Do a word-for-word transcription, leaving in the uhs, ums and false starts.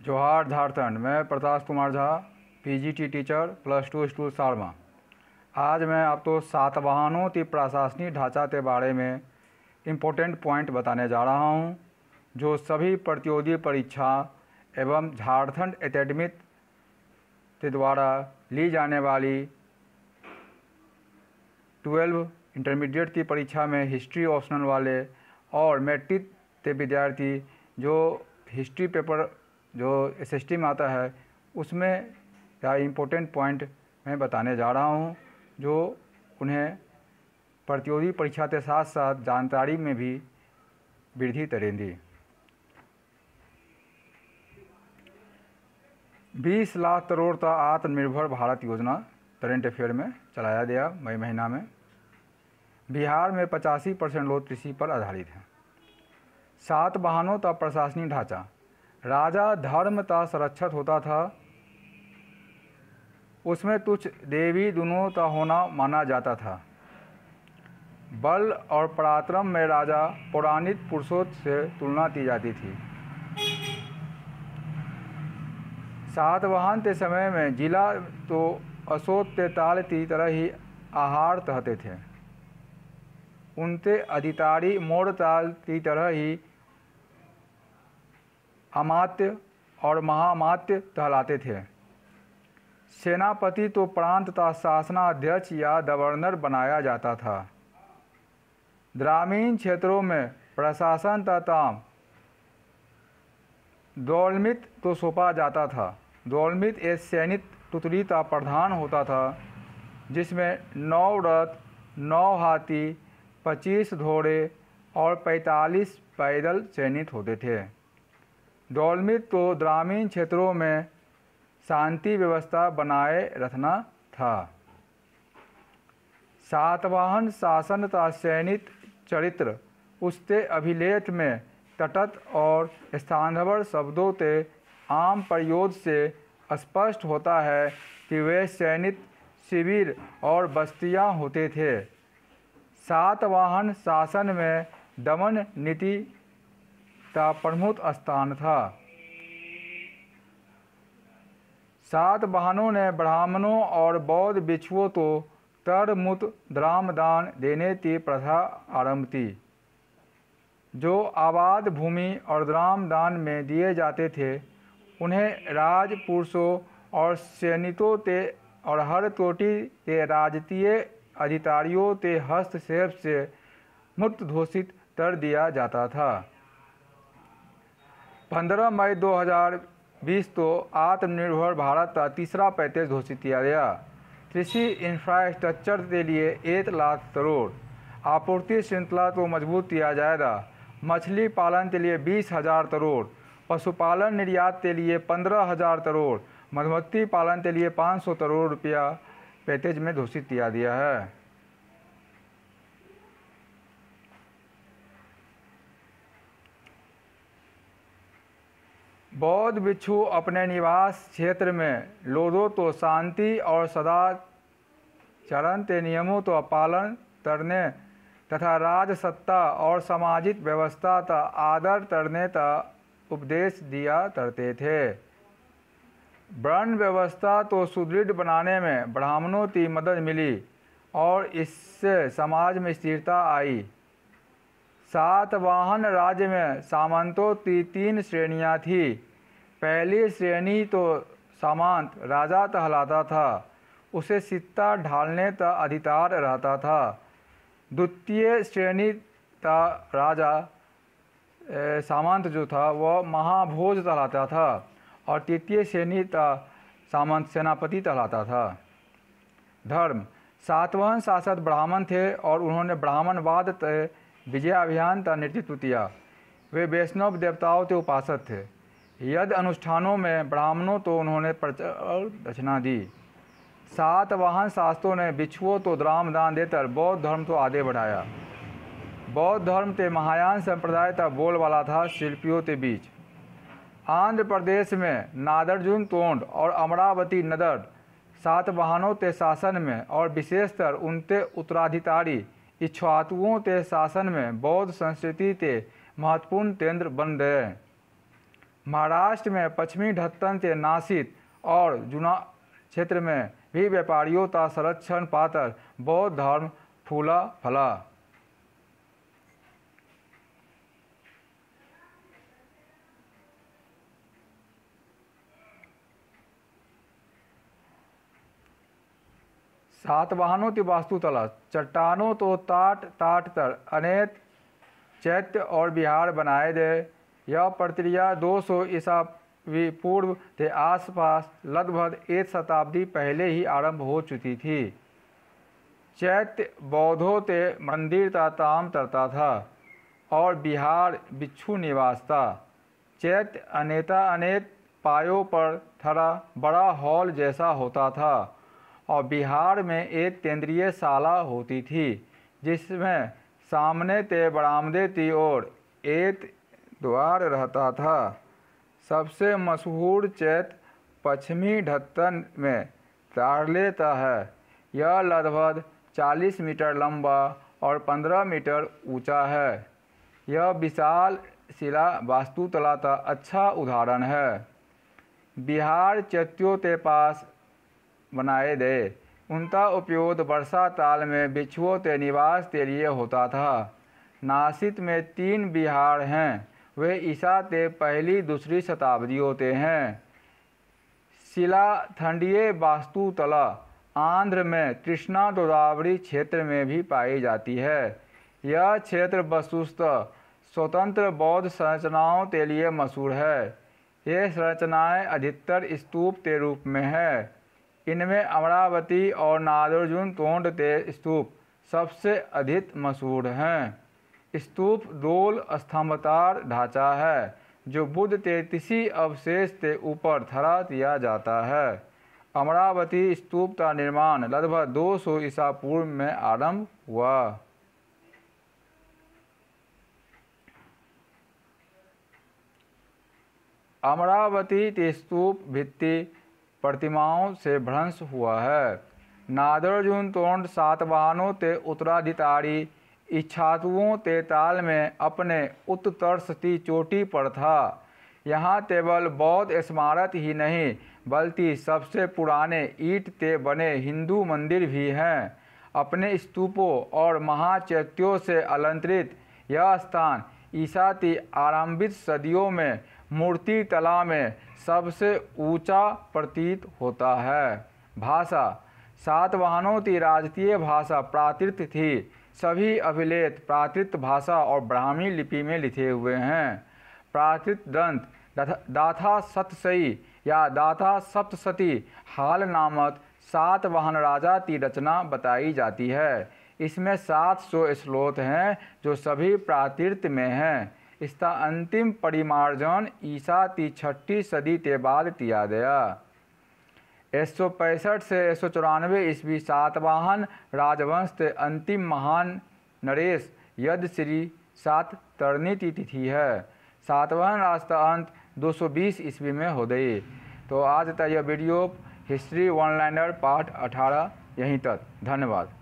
जोहार झारखंड। मैं Pratap Kumar Jha, PGT teacher, plus two school Sarma. आज मैं आपको सातवाहनों की प्रशासनिक ढांचा के बारे में इम्पोर्टेंट पॉइंट बताने जा रहा हूं, जो सभी प्रतियोगी परीक्षा एवं झारखंड एकेडमिक के द्वारा ली जाने वाली ट्वेल्व इंटरमीडिएट की परीक्षा में हिस्ट्री ऑप्शनल वाले और मैट्रिक के विद्यार्थी जो हिस्ट्री पेपर जो एसएसटी में आता है उसमें क्या इम्पोर्टेंट पॉइंट मैं बताने जा रहा हूं, जो उन्हें प्रतियोगी परीक्षा के साथ साथ जानकारी में भी वृद्धि करेंगी। बीस लाख करोड़ का आत्मनिर्भर भारत योजना करंट अफेयर में चलाया गया मई महीना में। बिहार में पचासी परसेंट लोग कृषि पर आधारित हैं। सात वाहनों का प्रशासनिक ढांचा। राजा धर्म का संरक्षक होता था, उसमें तुच्छ देवी दोनों का होना माना जाता था। बल और पराक्रम में राजा पौराणिक पुरुषों से तुलना की जाती थी। सातवाहन के समय में जिला तो अशोक के ताल की तरह ही आहार कहते थे। उनके अधिकारी मौर्य ताल की तरह ही अमात्य और महामात्य कहलाते थे। सेनापति तो प्रांत का शासनाध्यक्ष या गवर्नर बनाया जाता था। ग्रामीण क्षेत्रों में प्रशासन का काम दौलमित को सौंपा जाता था। दौलमित एक सैनिक टुकड़ी का प्रधान होता था, जिसमें नौ रथ, नौ हाथी, पच्चीस घोड़े और पैंतालीस पैदल सैनिक होते थे। दौलमित को ग्रामीण क्षेत्रों में शांति व्यवस्था बनाए रखना था। सातवाहन शासन का सैनिक चरित्र उसके अभिलेख में तटस्थ और स्थानभर शब्दों के आम प्रयोग से स्पष्ट होता है कि वे सैनिक शिविर और बस्तियां होते थे। सातवाहन शासन में दमन नीति का प्रमुख स्थान था। सातवाहनों ने ब्राह्मणों और बौद्ध भिक्षुओं को तरमुक्त द्रामदान देने की प्रथा आरंभ की, जो आबाद भूमि और द्रामदान में दिए जाते थे। उन्हें राजपुरुषों और सैनिकों के और हर कोटि के राजकीय अधिकारियों के हस्तक्षेप से मुक्त घोषित कर दिया जाता था। पंद्रह मई दो हज़ार बीस को आत्मनिर्भर भारत का तीसरा पैकेज घोषित किया गया। कृषि इंफ्रास्ट्रक्चर के लिए एक लाख करोड़, आपूर्ति श्रृंखला को मजबूत किया जाएगा। मछली पालन के लिए बीस हजार करोड़, पशुपालन निर्यात के लिए पंद्रह हजार करोड़, मधुमक्खी पालन के लिए पाँच सौ करोड़ रुपया पैकेज में घोषित किया गया है। बौद्ध भिक्षु अपने निवास क्षेत्र में लोगों को शांति और सदाचरण के नियमों का पालन करने तथा राजसत्ता और सामाजिक व्यवस्था का आदर करने का उपदेश दिया करते थे। वर्ण व्यवस्था को सुदृढ़ बनाने में ब्राह्मणों की मदद मिली और इससे समाज में स्थिरता आई। सातवाहन राज्य में सामंतों की तीन श्रेणियां थी। पहली श्रेणी तो सामंत राजा कहलाता था, उसे सिक्का ढालने का अधिकार रहता था। द्वितीय श्रेणी का राजा सामंत जो था वह महाभोज कहलाता था और तृतीय श्रेणी का सामंत सेनापति कहलाता था। धर्म। सातवाहन शासक ब्राह्मण थे और उन्होंने ब्राह्मणवाद के विजय अभियान का नेतृत्व किया। वे वैष्णव देवताओं के उपासक थे। यज्ञ अनुष्ठानों में ब्राह्मणों को उन्होंने प्रचार दक्षिणा दी। सातवाहन शासकों ने भिक्षुओं को द्रामदान देकर बौद्ध धर्म को आगे बढ़ाया। बौद्ध धर्म के महायान संप्रदाय का बोलबाला था शिल्पियों के बीच। आंध्र प्रदेश में नागार्जुन कोंड और अमरावती नगर सातवाहनों के शासन में और विशेषकर उनके उत्तराधिकारी इक्ष्वाकुओं के शासन में बौद्ध संस्कृति के महत्वपूर्ण केंद्र बन गए। महाराष्ट्र में पश्चिमी ढत्तन से नासिक और जुना क्षेत्र में भी व्यापारियों का संरक्षण पाकर बौद्ध धर्म फूला फला। सातवाहनों की वास्तुकला चट्टानों तो ताट ताट तर अनेक चैत्य और विहार बनाए गए। यह प्रक्रिया दो सौ ईसा पूर्व के आसपास लगभग एक शताब्दी पहले ही आरंभ हो चुकी थी। चैत्य बौद्धों के मंदिर का काम करता था और विहार भिक्षु निवास था। चैत्य अनेता अनेक पायों पर खड़ा बड़ा हॉल जैसा होता था और बिहार में एक केंद्रीय शाला होती थी जिसमें सामने के बरामदे की ओर एक द्वार रहता था। सबसे मशहूर चैत्य पश्चिमी ढत्तन में तारले का है। यह लगभग चालीस मीटर लंबा और पंद्रह मीटर ऊंचा है। यह विशाल शिला वास्तुकला का अच्छा उदाहरण है। बिहार चैत्यों के पास बनाए गए। उनका उपयोग वर्षा काल में भिक्षुओं के निवास के लिए होता था। नासिक में तीन विहार हैं। वे ईसा के पहली दूसरी शताब्दियों के हैं। शिलाखंडीय वास्तुकला आंध्र में कृष्णा गोदावरी क्षेत्र में भी पाई जाती है। यह क्षेत्र वस्तुतः स्वतंत्र बौद्ध संरचनाओं के लिए मशहूर है। ये संरचनाएं अधिकतर स्तूप के रूप में है। इनमें अमरावती और नागार्जुन कोंड के स्तूप सबसे अधिक मशहूर हैं। स्तूप गोल स्तंभाकार ढांचा है जो बुद्ध के किसी अवशेष के ऊपर खड़ा किया जाता है। अमरावती स्तूप का निर्माण लगभग दो सौ ईसा पूर्व में आरंभ हुआ। अमरावती के स्तूप भित्ति प्रतिमाओं से भ्रंश हुआ है। नागार्जुन कोंड सातवाहनों के उत्तराधिकारी इच्छाकुओं के ताल में अपने उत्कर्ष की चोटी पर था। यहाँ केवल बौद्ध स्मारक ही नहीं बल्कि सबसे पुराने ईंट के बने हिंदू मंदिर भी हैं। अपने स्तूपों और महाचैत्यों से अलंकृत यह स्थान ईसा की आरंभिक सदियों में मूर्ति कला में सबसे ऊंचा प्रतीत होता है। भाषा सातवाहनों की राजकीय भाषा प्राकृत थी। सभी अभिलेख प्राकृत भाषा और ब्राह्मी लिपि में लिखे हुए हैं। प्राकृत ग्रंथ दाथा सतसई या दाथा सप्तशती हाल नामक सातवाहन राजा की रचना बताई जाती है। इसमें सात सौ श्लोक हैं जो सभी प्राकृत में हैं। इसका अंतिम परिमार्जन ईसा की छठी सदी के बाद किया गया। एक सौ पैंसठ से एक सौ चौरानवे ईस्वी सातवाहन राजवंश के अंतिम महान नरेश यद्धश्री सात तरनी की तिथि है। सातवाहन राज का अंत दो सौ बीस ईस्वी में हो गई। तो आज का यह video history one liner part अठारह यहीं तक। धन्यवाद।